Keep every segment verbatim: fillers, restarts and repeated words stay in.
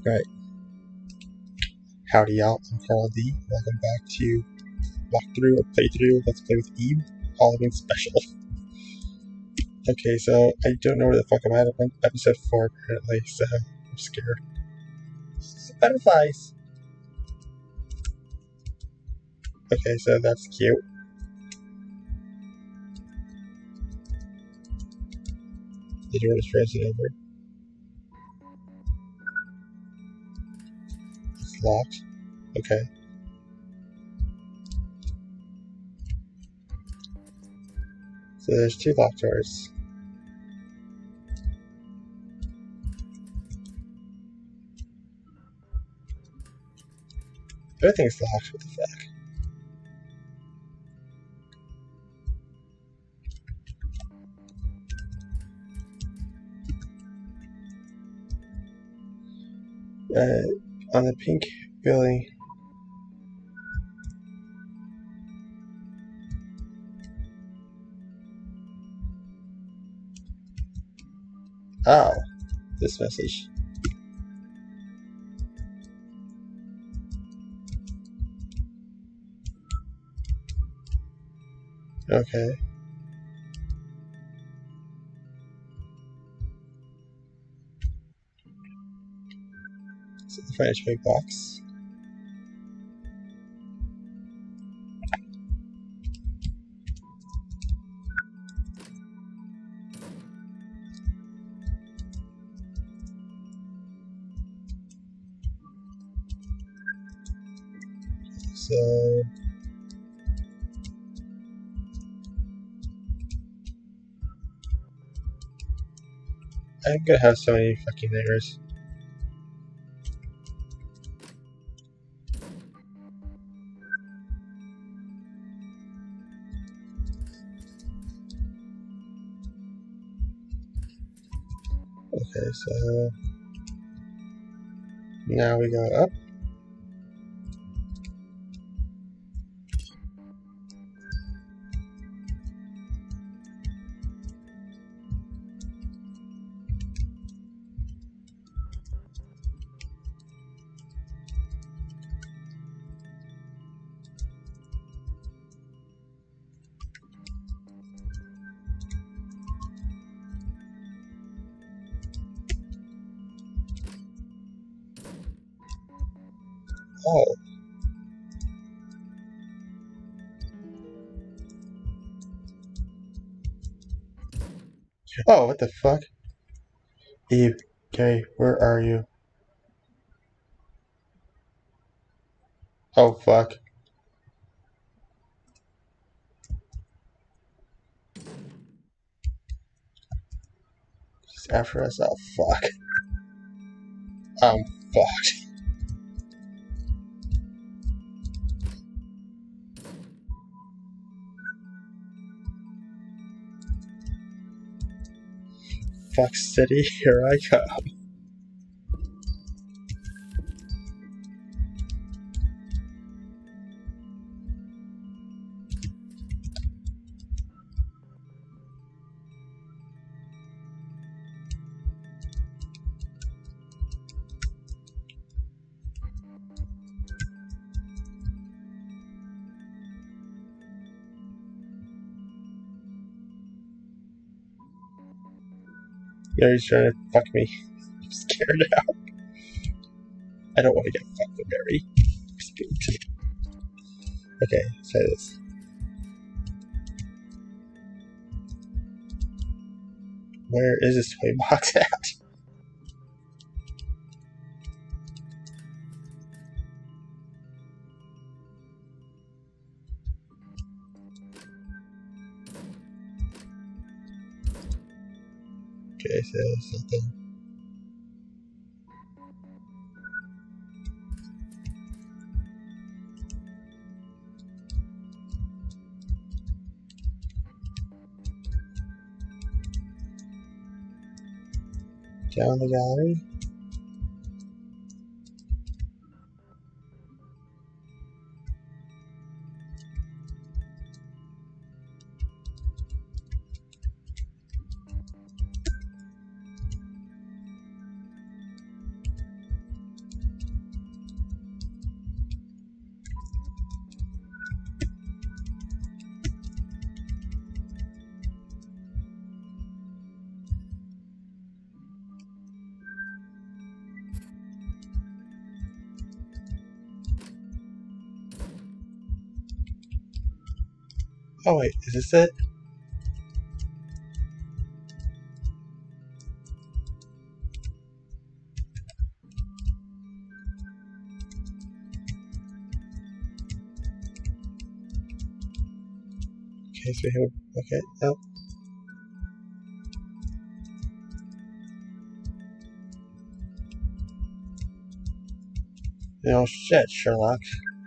Right. Howdy y'all, I'm Carl D. Welcome back to walkthrough or playthrough Let's Play with Eve, Halloween special. Okay, so I don't know where the fuck I'm at. I'm on episode four apparently, so I'm scared. Butterflies! Okay, so that's cute. The door is frozen over. It's locked. Okay. So there's two locked doors. Everything's locked, what the fuck? Uh, on the pink building. Oh, this message. Okay. So the find a toy box. So I'm gonna have so many fucking nightmares. Okay, so now we go up. Oh. Oh, what the fuck? Eve, Kay, where are you? Oh, fuck. She's after us. Oh, fuck. I'm fucked. Fuck City, here I come. Yeah, he's trying to fuck me. I'm scared now. I don't want to get fucked with Mary. Spooked. Okay, say this. Where is this toy box at? Okay, so something. Down the gallery. Oh wait, is this it? Okay, so we have, okay, no. No shit, Sherlock.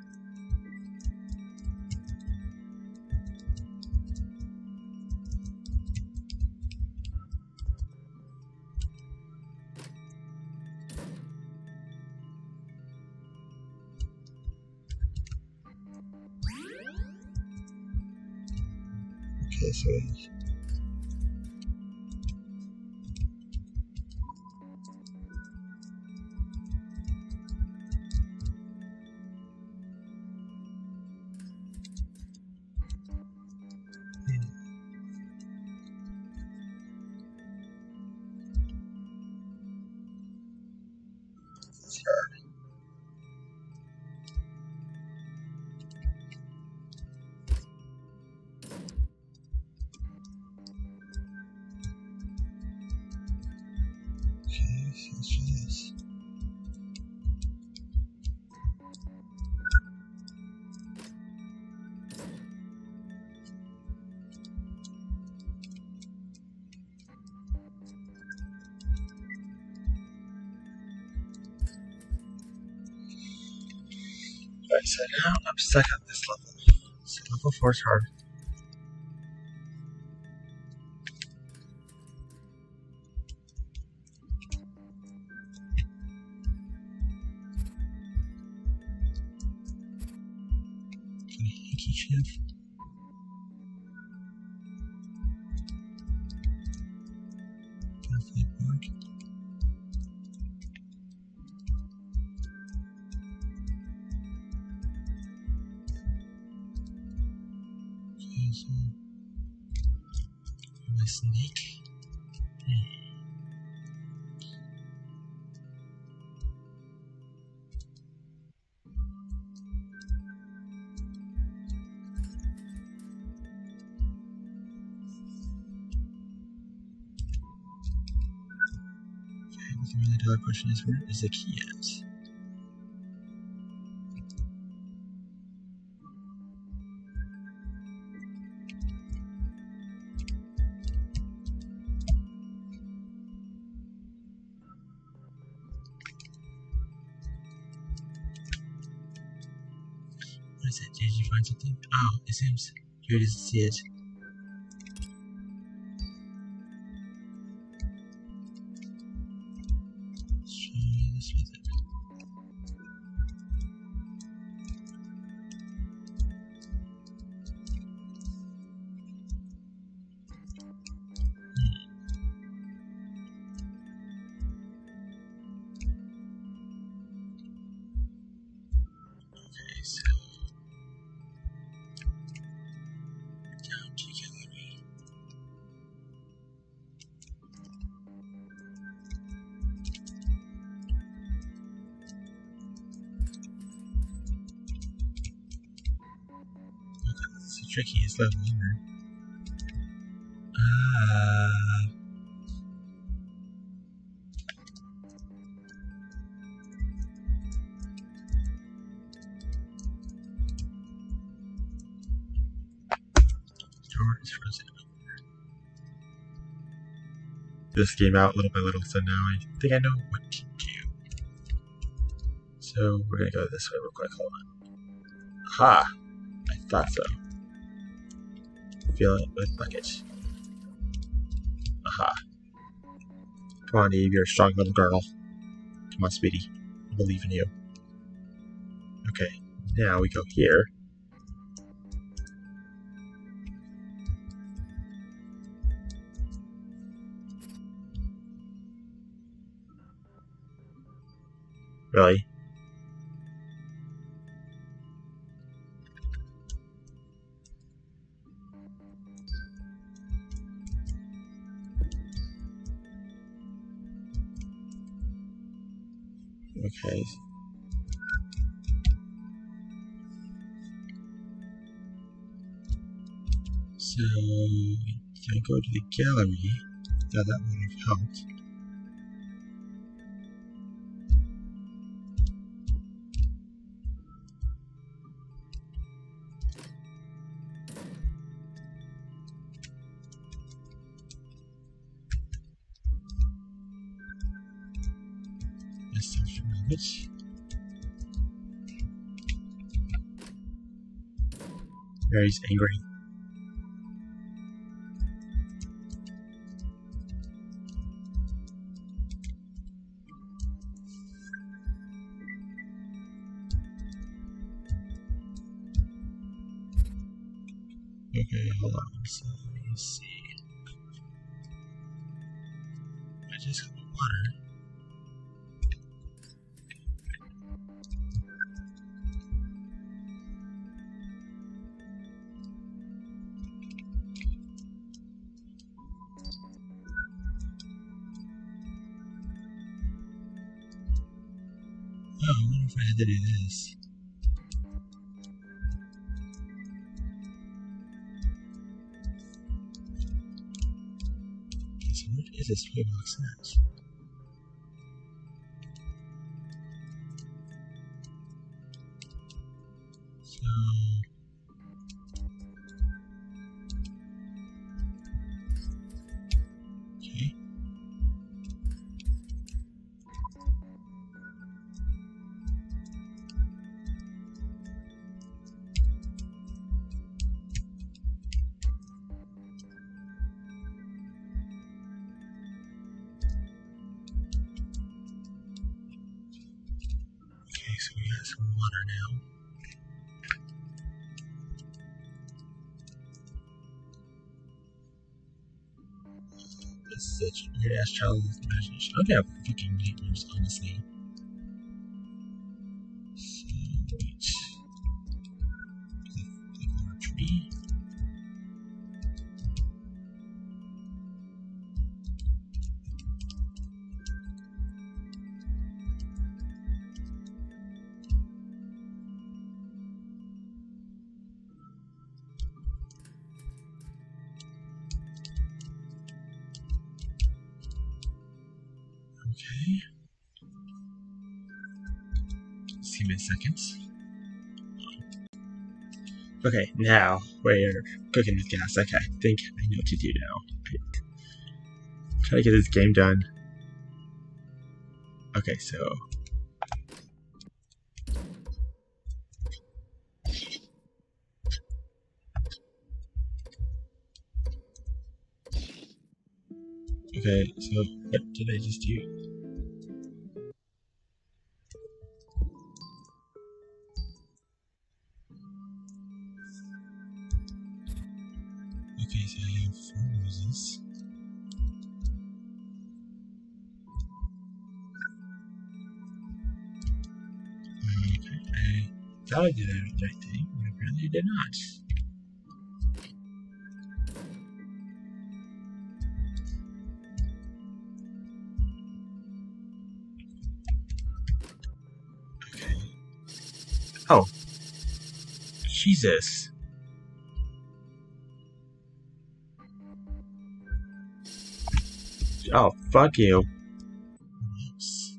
Okay, so Alright, so now I'm stuck at this level. So level four is hard. Can I Yankee Shiv? Butterfly Park. Okay, so my snake. Hmm. Okay, the really dark question is, where is the key at? What is it? Did you find something? Oh, it seems you didn't see it. Let's try this method. Okay, so down to gallery. Okay, this is the trickiest level ever. Ah. Door is frozen. This game out little by little, so now I think I know what to do. So we're gonna go this way real quick. Hold on. Ha! I thought so. Fill it with bucket. Aha. Come on, Eve, you're a strong little girl. Come on, Speedy. I believe in you. Okay, now we go here. Really? Okay. So, if I go to the gallery, that, that would have helped. Let's start from Rabbit. Very angry. Okay, hold on. So let me see. I just got water. Oh, I wonder if I had to do this. Okay, so what is this toy box at? So, okay. Okay, so we got some water now. This is such a weird ass child's imagination. Okay, I have fucking nightmares, honestly. So, wait. Click on a tree. Okay. Just give me a second. Okay, now we're cooking with gas. Okay, I think I know what to do now. Try to get this game done. Okay, so. Okay, so what did I just do? Okay, so I have four roses. Okay, I thought I did the right thing, but apparently I did not. Okay. Oh. Jesus. Oh, fuck you. Oops.